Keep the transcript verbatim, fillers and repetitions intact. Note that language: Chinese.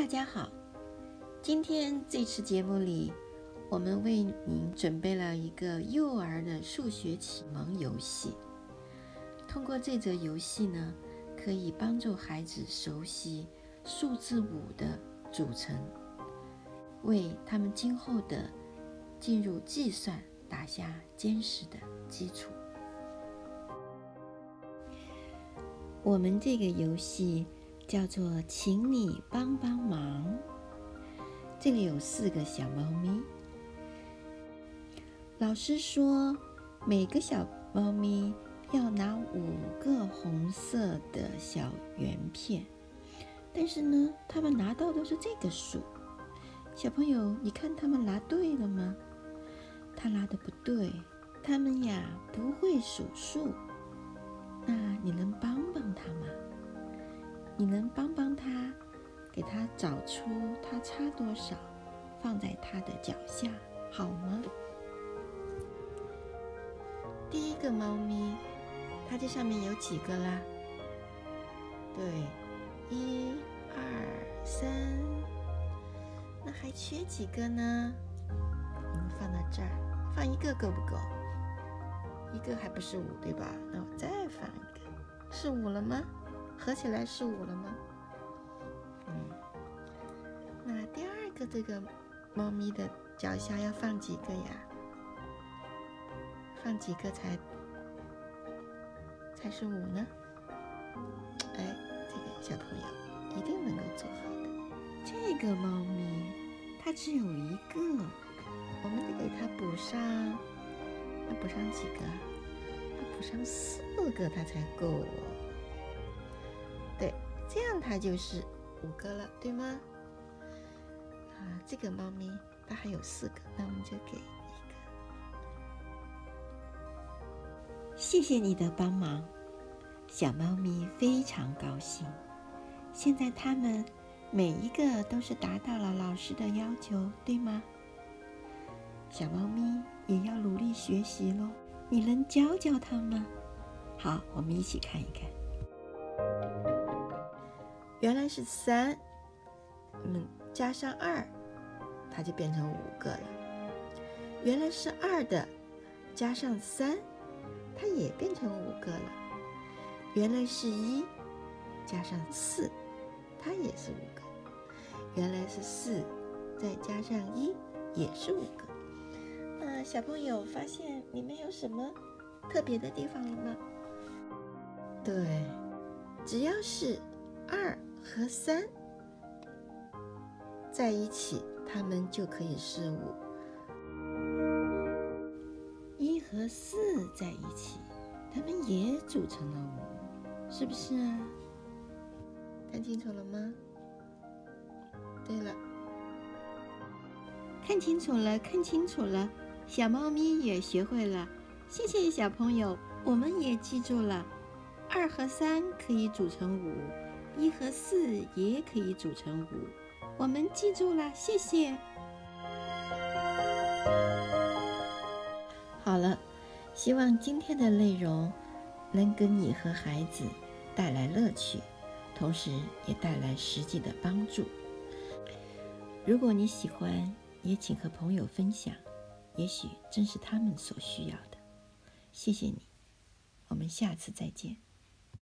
大家好，今天这次节目里，我们为您准备了一个幼儿的数学启蒙游戏。通过这则游戏呢，可以帮助孩子熟悉数字五的组成，为他们今后的进入计算打下坚实的基础。我们这个游戏叫做请你帮帮忙。这里有四个小猫咪，老师说每个小猫咪要拿五个红色的小圆片，但是呢，他们拿到都是这个数。小朋友，你看他们拿对了吗？他拿的不对，他们呀不会数数。那你能帮帮他吗？你能帮帮他，给他找出他差多少，放在他的脚下，好吗？第一个猫咪，它这上面有几个啦？对，一、二、三，那还缺几个呢？我们放到这儿，放一个够不够？一个还不是五，对吧？那我再放一个，是五了吗？合起来是五了吗？嗯，那第二个这个猫咪的脚下要放几个呀？放几个才才是五呢？哎，这个小朋友一定能够做好的。这个猫咪它只有一个，我们得给它补上，要补上几个？要补上四个它才够哦。对，这样它就是五个了，对吗？啊，这个猫咪它还有四个，那我们就给一个。谢谢你的帮忙，小猫咪非常高兴。现在它们每一个都是达到了老师的要求，对吗？小猫咪也要努力学习咯，你能教教它吗？好，我们一起看一看。原来是三，嗯，加上二，它就变成五个了。原来是二的，加上三，它也变成五个了。原来是一，加上四，它也是五个。原来是四，再加上一，也是五个。那小朋友发现你们有什么特别的地方了吗？对，只要是二和三在一起，它们就可以是五。一和四在一起，它们也组成了五，是不是啊？看清楚了吗？对了，看清楚了，看清楚了，小猫咪也学会了。谢谢小朋友，我们也记住了，二和三可以组成五。一和四也可以组成五，我们记住了，谢谢。好了，希望今天的内容能给你和孩子带来乐趣，同时也带来实际的帮助。如果你喜欢，也请和朋友分享，也许正是他们所需要的。谢谢你，我们下次再见。